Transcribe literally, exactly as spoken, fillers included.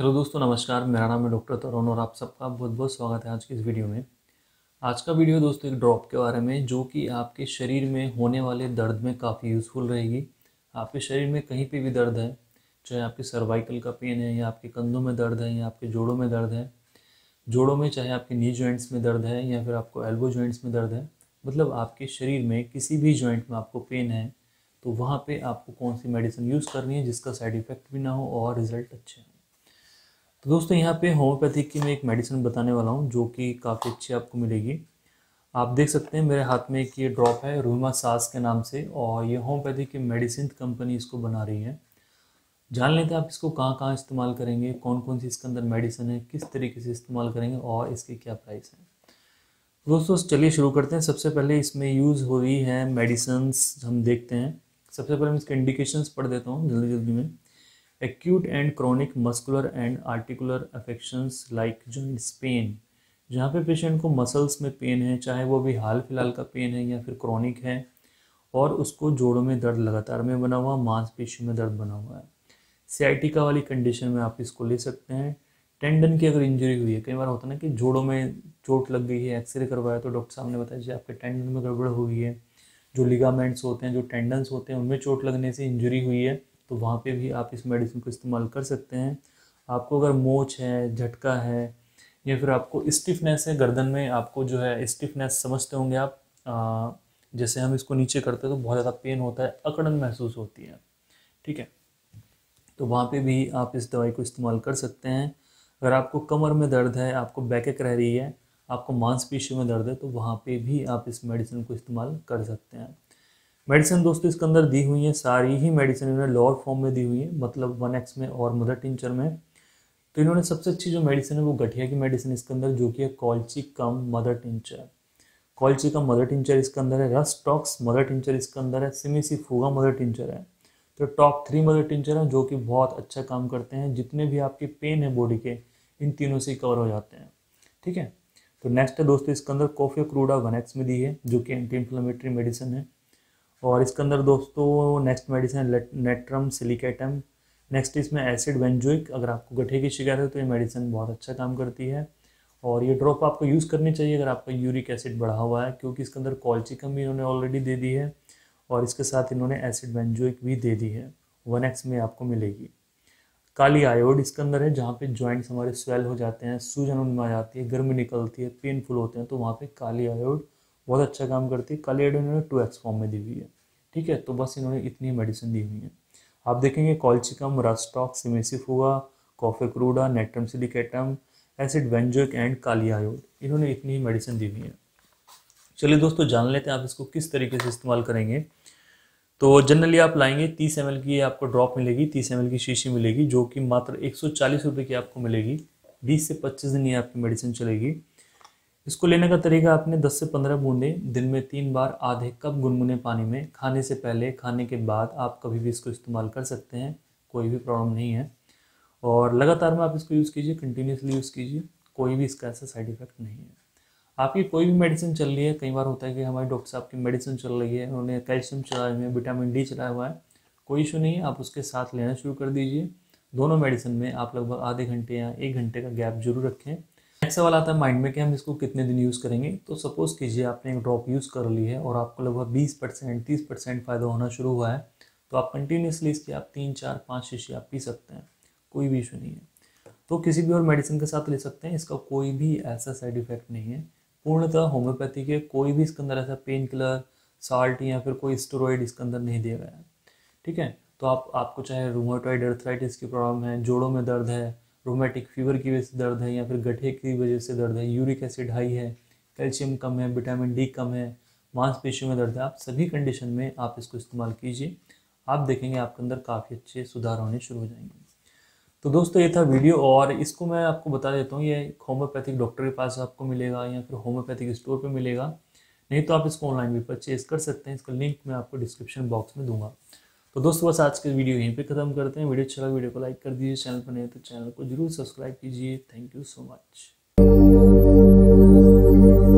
Hello दोस्तों, नमस्कार। मेरा नाम है डॉक्टर तरुण और आप सबका बहुत बहुत स्वागत है आज की इस वीडियो में। आज का वीडियो दोस्तों एक ड्रॉप के बारे में, जो कि आपके शरीर में होने वाले दर्द में काफ़ी यूज़फुल रहेगी। आपके शरीर में कहीं पे भी दर्द है, चाहे आपके सर्वाइकल का पेन है या आपके कंधों में दर्द है या आपके जोड़ों में दर्द है, जोड़ों में चाहे आपके नी जॉइंट्स में दर्द है या फिर आपको एल्बो जॉइंट्स में दर्द है, मतलब आपके शरीर में किसी भी जॉइंट में आपको पेन है, तो वहाँ पर आपको कौन सी मेडिसिन यूज़ करनी है जिसका साइड इफ़ेक्ट भी ना हो और रिज़ल्ट अच्छे हों। तो दोस्तों यहाँ पे होम्योपैथिक की मैं एक मेडिसिन बताने वाला हूँ जो कि काफ़ी अच्छी आपको मिलेगी। आप देख सकते हैं मेरे हाथ में एक ये ड्रॉप है रूमा सास के नाम से, और ये होम्योपैथिक की मेडिसिन कंपनी इसको बना रही है। जान लेते हैं आप इसको कहाँ कहाँ इस्तेमाल करेंगे, कौन कौन सी इसके अंदर मेडिसिन है, किस तरीके से इस्तेमाल करेंगे और इसके क्या प्राइस है। दोस्तों चलिए शुरू करते हैं। सबसे पहले इसमें यूज़ हो रही है मेडिसन्स हम देखते हैं। सबसे पहले मैं इसके इंडिकेशंस पढ़ देता हूँ जल्दी जल्दी में। Acute and chronic muscular and articular affections like joints pain, जहाँ पे पेशेंट को मसल्स में पेन है, चाहे वो भी हाल फिलहाल का पेन है या फिर क्रोनिक है, और उसको जोड़ों में दर्द लगातार में बना हुआ, मांसपेशियों में दर्द बना हुआ है। सियाटिका वाली कंडीशन में आप इसको ले सकते हैं। टेंडन की अगर इंजरी हुई है, कई बार होता है ना कि जोड़ों में चोट लग गई है, एक्सरे करवाया तो डॉक्टर साहब ने बताया जी आपके टेंडन में गड़बड़ हुई है, जो लिगामेंट्स होते हैं, जो टेंडन्स होते हैं, उनमें चोट लगने से इंजरी हुई है, तो वहाँ पे भी आप इस मेडिसिन को इस्तेमाल कर सकते हैं। आपको अगर मोच है, झटका है, या फिर आपको स्टिफनेस है गर्दन में, आपको जो है स्टिफनेस समझते होंगे आप, आ, जैसे हम इसको नीचे करते हैं तो बहुत ज़्यादा पेन होता है, अकड़न महसूस होती है, ठीक है, तो वहाँ पे भी आप इस दवाई को इस्तेमाल कर सकते हैं। अगर आपको कमर में दर्द है, आपको बैकएक रह रही है, आपको मांसपेशियों में दर्द है, तो वहाँ पे भी आप इस मेडिसिन को इस्तेमाल कर सकते हैं। मेडिसिन दोस्तों इसके अंदर दी हुई है, सारी ही मेडिसिन इन्होंने लोअर फॉर्म में दी हुई है, मतलब वन एक्स में और मदर टिंचर में। तो इन्होंने सबसे अच्छी जो मेडिसिन है वो गठिया की मेडिसिन इसके अंदर, जो कि है colchicum mother tincture. Colchicum mother tincture इसके अंदर है, रस्टॉक्स मदर टिंचर इसके अंदर है, सिमिसिफुगा मदर टिंचर है। तो टॉप थ्री मदर टिंचर हैं जो कि बहुत अच्छा काम करते हैं। जितने भी आपके पेन है बॉडी के, इन तीनों से कवर हो जाते हैं, ठीक है। तो नेक्स्ट है दोस्तों इसके अंदर कॉफी क्रूडा वन एक्स में दी है, जो कि एंटी इन्फ्लेमेटरी मेडिसिन है। और इसके अंदर दोस्तों next medicine natrum silicatum. Next इसमें एसिड बेंजोइक। अगर आपको गठिया की शिकायत है तो ये मेडिसिन बहुत अच्छा काम करती है, और ये ड्रॉप आपको यूज़ करनी चाहिए अगर आपका यूरिक एसिड बढ़ा हुआ है, क्योंकि इसके अंदर कॉल्चिकम भी इन्होंने ऑलरेडी दे दी है, और इसके साथ इन्होंने एसिड बेंजोइक भी दे दी है, वन एक्स में आपको मिलेगी। काली आयोड इसके अंदर है, जहाँ पे जॉइंट्स हमारे स्वेल हो जाते हैं, सूजन उनमें आ जाती है, गर्मी निकलती है, पेनफुल होते हैं, तो वहाँ पे काली आयोड बहुत अच्छा काम करती है। काली आयोड इन्होंने टू एक्स फॉर्म में दी हुई है, ठीक है। तो बस इन्होंने इतनी मेडिसिन दी हुई है। आप देखेंगे colchicum, rhus tox, cimicifuga, coffea cruda, natrum silicatum, acid benzoic and kali iod, इन्होंने इतनी मेडिसिन दी हुई है। चलिए दोस्तों जान लेते हैं आप इसको किस तरीके से इस्तेमाल करेंगे। तो जनरली आप लाएंगे तीस एम एल की आपको ड्रॉप मिलेगी, तीस एम एल की शीशी मिलेगी, जो कि मात्र एक सौ चालीस रुपये की आपको मिलेगी। बीस से पच्चीस दिन ये आपकी मेडिसिन चलेगी। इसको लेने का तरीका, आपने दस से पंद्रह बूंदे दिन में तीन बार आधे कप गुनगुने पानी में, खाने से पहले, खाने के बाद, आप कभी भी इसको इस्तेमाल कर सकते हैं, कोई भी प्रॉब्लम नहीं है। और लगातार में आप इसको यूज़ कीजिए, कंटिन्यूसली यूज़ कीजिए, कोई भी इसका ऐसा साइड इफेक्ट नहीं है। आपकी कोई भी मेडिसिन चल रही है, कई बार होता है कि हमारे डॉक्टर साहब की मेडिसिन चल रही है, उन्होंने कैल्शियम चलाया हुआ है, विटामिन डी चलाया हुआ है, कोई इशू नहीं है, आप उसके साथ लेना शुरू कर दीजिए। दोनों मेडिसिन में आप लगभग आधे घंटे या एक घंटे का गैप जरूर रखें। नेक्स्ट सवाल आता है माइंड में कि हम इसको कितने दिन यूज़ करेंगे। तो सपोज़ कीजिए आपने एक ड्रॉप यूज़ कर ली है और आपको लगभग बीस परसेंट तीस परसेंट फ़ायदा होना शुरू हुआ है, तो आप कंटिन्यूसली इसकी आप तीन चार पाँच शीशी आप पी सकते हैं, कोई भी इशू नहीं है। तो किसी भी और मेडिसिन के साथ ले सकते हैं, इसका कोई भी ऐसा साइड इफेक्ट नहीं है। पूर्णतः होम्योपैथी के कोई भी इसके अंदर ऐसा पेन किलर, साल्ट या फिर कोई स्टेरॉइड इसके अंदर नहीं दिया गया है, ठीक है। तो आप आपको चाहे रूमेटॉइड अर्थराइटिस की प्रॉब्लम है, जोड़ों में दर्द है, रोमेटिक फीवर की वजह से दर्द है, या फिर गठिया की वजह से दर्द है, यूरिक एसिड हाई है, कैल्शियम कम है, विटामिन डी कम है, मांसपेशियों में दर्द है, आप सभी कंडीशन में आप इसको इस्तेमाल कीजिए। आप देखेंगे आपके अंदर काफ़ी अच्छे सुधार होने शुरू हो जाएंगे। तो दोस्तों ये था वीडियो, और इसको मैं आपको बता देता हूँ, ये होम्योपैथिक डॉक्टर के पास आपको मिलेगा या फिर होम्योपैथिक स्टोर पे मिलेगा, नहीं तो आप इसको ऑनलाइन भी परचेज कर सकते हैं। इसका लिंक मैं आपको डिस्क्रिप्शन बॉक्स में दूंगा। तो दोस्तों बस आज के वीडियो यहीं पे ख़त्म करते हैं। वीडियो अच्छा लगा वीडियो को लाइक कर दीजिए, चैनल पर नहीं तो चैनल को जरूर सब्सक्राइब कीजिए। Thank you so much.